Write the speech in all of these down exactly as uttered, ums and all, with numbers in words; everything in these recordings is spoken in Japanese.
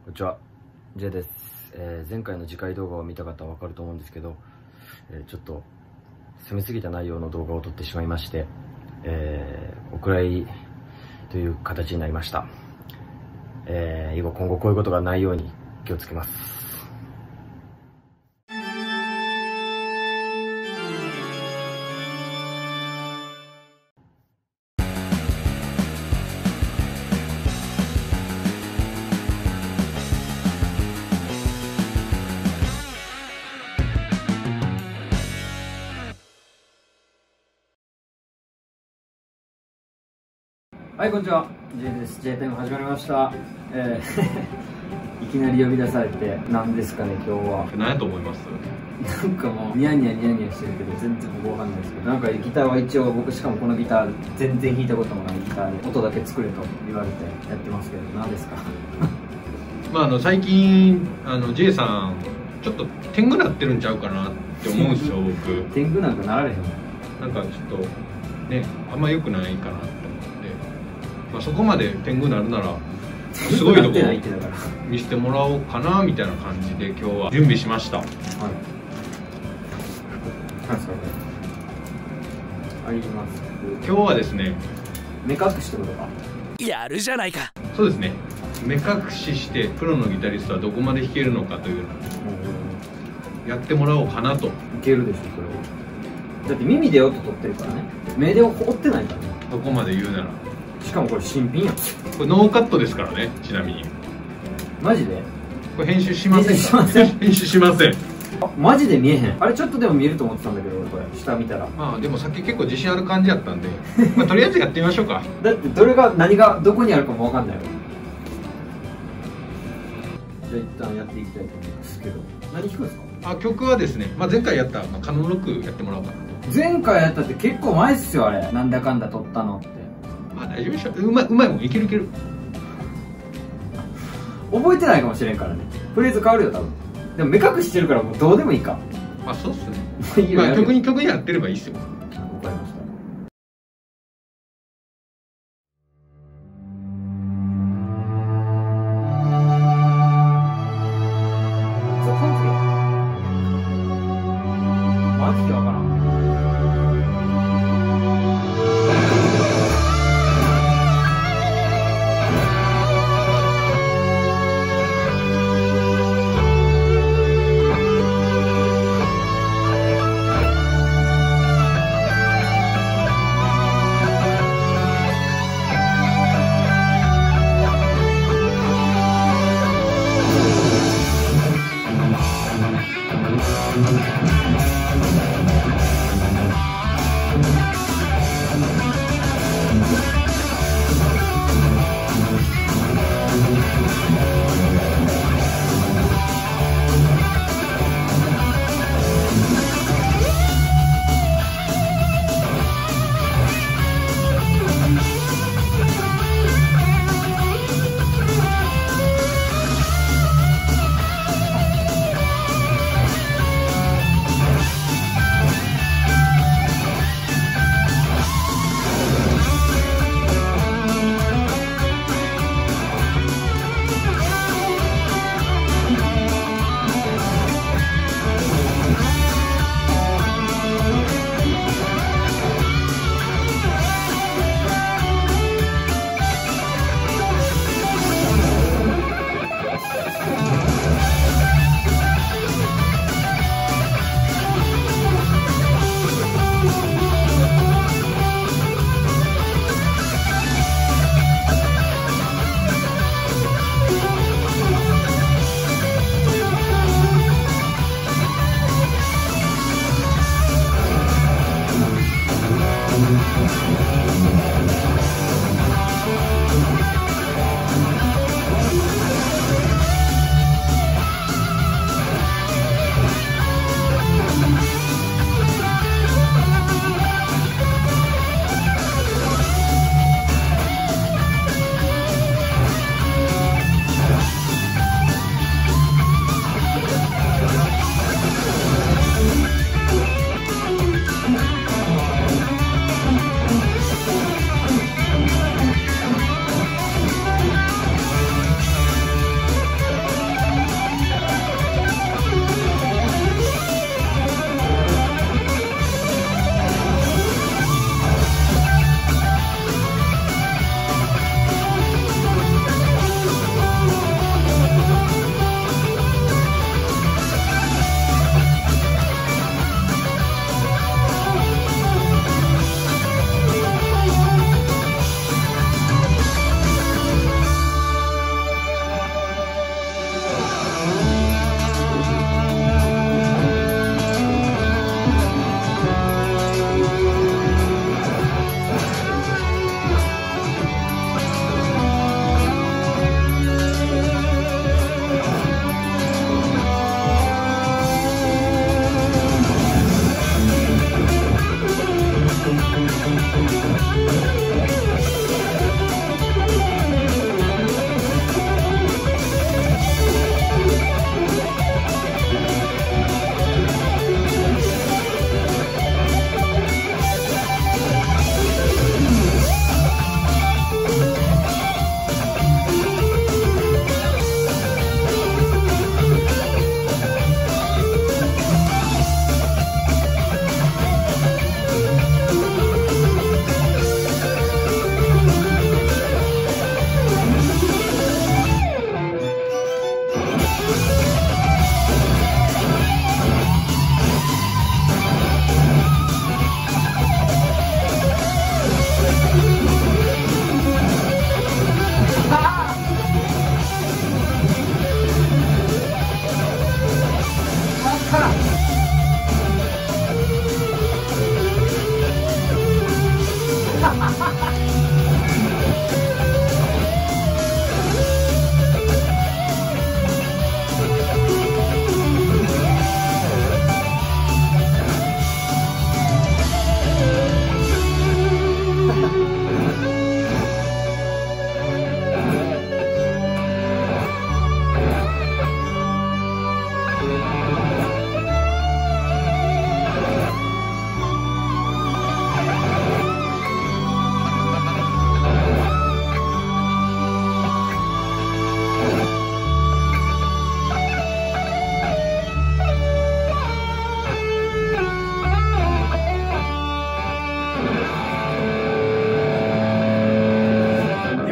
こんにちは、J です。えー前回の次回動画を見た方はわかると思うんですけど、えーちょっと攻めすぎた内容の動画を撮ってしまいまして、えーお蔵入りという形になりました。えー以後今後こういうことがないように気をつけます。はい、こんにちは。J です。J タイム始まりました。えー、いきなり呼び出されて、何ですかね、今日は。 何やと思います？ なんかもう、ニヤニヤニヤニヤしてるけど、全然僕わかんないですけど、なんかギターは一応僕、しかもこのギター、全然弾いたこともないギターで、音だけ作れと言われてやってますけど、何ですか？ まあ、あの最近あの J さんちょっと天狗なってるんちゃうかなって思うんですよ僕。 天狗なんかなられへん。 なんかちょっとねあんま良くないかなって思って、まあ、そこまで天狗なるならすごいとこ見せてもらおうかなみたいな感じで今日は準備しました。はい。 何ですかこれ？あります。 今日はですね、 目隠しってことか。 やるじゃないか。 そうですね、目隠ししてプロのギタリストはどこまで弾けるのかというのをやってもらおうかなと。いけるでしょそれは。だって耳で音取ってるからね、目で追ってないからね。 どこまで言うなら。 しかもこれ新品やん。これノーカットですからね、ちなみに。 マジでこれ編集しませんか？ 編集しません。 編集しません。 あ、マジで見えへん。あれちょっとでも見えると思ってたんだけど、これ下見たら。 まあでもさっき結構自信ある感じやったんで、まあ、とりあえずやってみましょうか。 だってどれが何がどこにあるかもわかんないよ。じゃあ一旦やっていきたいと思いますけど、何弾くんですか？ あ、曲はですね、まあ、前回やった、まあ、カノンロックやってもらおうかなと。 前回やったって結構前っすよあれ。なんだかんだ撮ったのって。 まあ大丈夫でしょ。うまいうまいもん、いけるいける。 覚えてないかもしれんからね。フレーズ変わるよ多分。でも目隠してるからもうどうでもいいか。 まあそうっすね。いいよ、まあ曲に曲にやってればいいっすよ。わかりました。マジでわからん。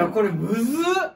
やこれむずっ。いやこ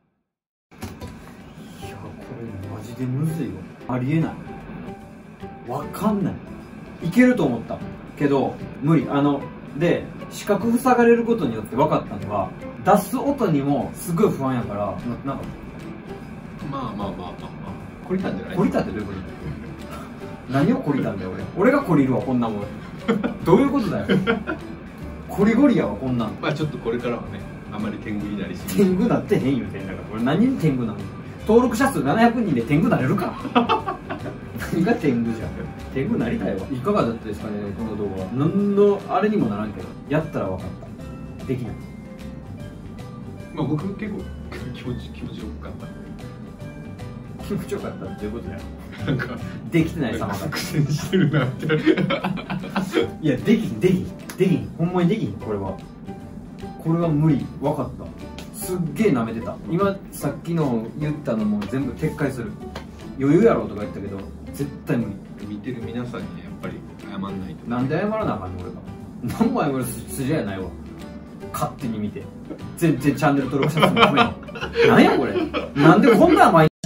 れマジでむずいよ。ありえない。わかんない。いけると思ったけど無理。あので視覚塞がれることによって分かったのが、出す音にもすごい不安やから、なんかまあまあまあまあまあ懲りたんじゃない。 懲りたってどういうこと何を懲りたんだよ俺。俺が懲りるわこんなもん。どういうことだよ。コリゴリやわこんなん。 まあちょっとこれからはね、あまり天狗になりすぎ天狗なってへんよ。天だからこれ何に天狗なの。登録者数ななひゃくにんで天狗なれるか。何が天狗じゃん。天狗なりたいわ。いかがだったですかねこの動画は。何のあれにもならんけど、やったら分かった。できない。 まあ僕結構気持ち気持ちよかった。 気持ちよかったっていうことだよ。 なんかできてない様が苦戦してるなって。 いやできひんできひんできひん。ほんまにできひん。これはこれは無理。分かった。すっげえ舐めてた。今さっきの言ったのも全部撤回する。余裕やろとか言ったけど絶対無理。 見てる皆さんにねやっぱり謝んないと。 なんで謝らなあかんの俺が。何も謝る筋合いないわ。勝手に見て全然チャンネル登録者数も増えん。なんやこれ。なんでこんな甘い。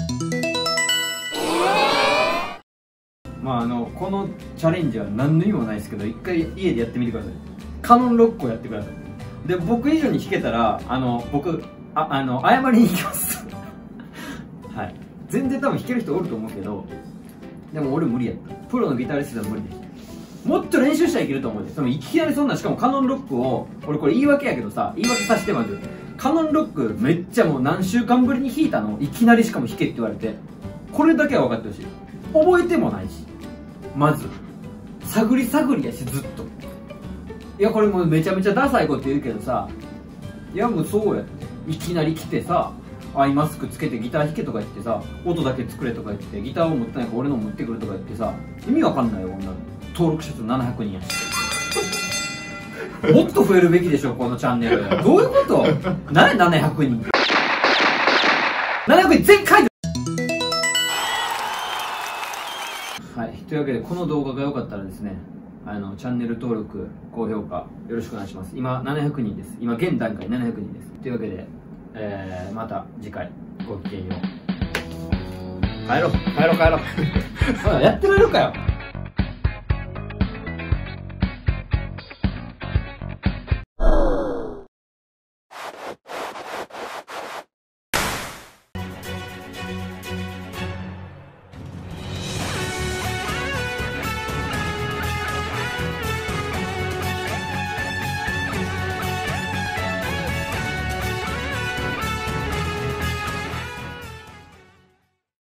まああのこのチャレンジは何の意味もないですけど、一回家でやってみてください。カノンロックをやってください。で僕以上に弾けたらあの僕ああの謝りに行きます。はい。全然多分弾ける人おると思うけど、でも俺無理やった。プロのギタリストは無理でした。もっと練習したらいけると思うで。でもいきなりそんな、しかもカノンロックを俺これ言い訳やけどさ、言い訳させてまずカノンロックめっちゃもう何週間ぶりに弾いたの、いきなりしかも弾けって言われて、これだけは分かってほしい。覚えてもないし、まず探り探りやしずっと。いやこれもうめちゃめちゃダサいこと言うけどさ、いやもうそうやっていきなり来てさ、アイマスクつけてギター弾けとか言ってさ、音だけ作れとか言ってギターを持ってないから俺の持ってくるとか言ってさ、意味わかんないよ女の。登録者数ななひゃくにんやし。もっと増えるべきでしょこのチャンネル。どういうこと。何やななひゃくにん。ななひゃくにん全回。はい、というわけでこの動画が良かったらですね、あのチャンネル登録高評価よろしくお願いします。今ななひゃくにんです。今現段階ななひゃくにんです。というわけで、えー、また次回ごきげんよう。帰ろう帰ろう帰ろう。やってられるかよ。